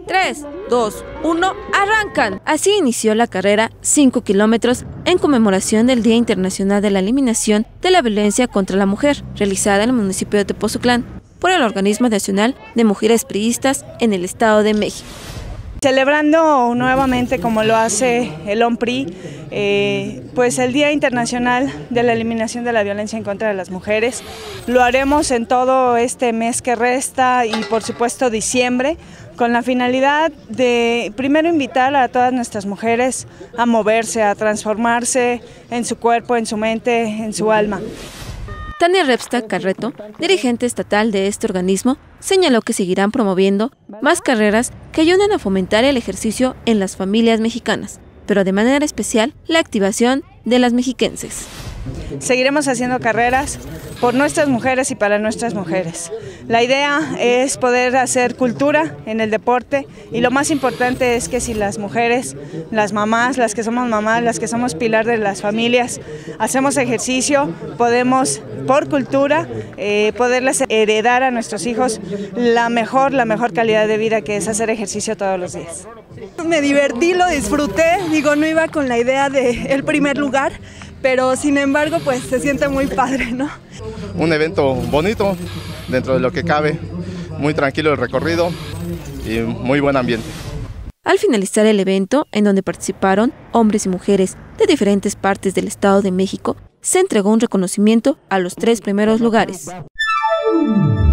3, 2, 1, ¡arrancan! Así inició la carrera 5 kilómetros en conmemoración del Día Internacional de la Eliminación de la Violencia contra la Mujer, realizada en el municipio de Tepoztlán por el Organismo Nacional de Mujeres Priistas en el Estado de México. Celebrando nuevamente, como lo hace el OMPRI, pues el Día Internacional de la Eliminación de la Violencia en contra de las Mujeres. Lo haremos en todo este mes que resta y por supuesto diciembre, con la finalidad de primero invitar a todas nuestras mujeres a moverse, a transformarse en su cuerpo, en su mente, en su alma. Tania Repsta Carreto, dirigente estatal de este organismo, señaló que seguirán promoviendo más carreras que ayuden a fomentar el ejercicio en las familias mexicanas, pero de manera especial la activación de las mexiquenses. Seguiremos haciendo carreras por nuestras mujeres y para nuestras mujeres. La idea es poder hacer cultura en el deporte y lo más importante es que si las mujeres, las mamás, las que somos pilar de las familias, hacemos ejercicio, podemos por cultura poderles heredar a nuestros hijos la mejor calidad de vida, que es hacer ejercicio todos los días. Me divertí, lo disfruté, no iba con la idea del primer lugar, pero sin embargo pues se siente muy padre, ¿no? Un evento bonito, dentro de lo que cabe, muy tranquilo el recorrido y muy buen ambiente. Al finalizar el evento, en donde participaron hombres y mujeres de diferentes partes del Estado de México, se entregó un reconocimiento a los 3 primeros lugares.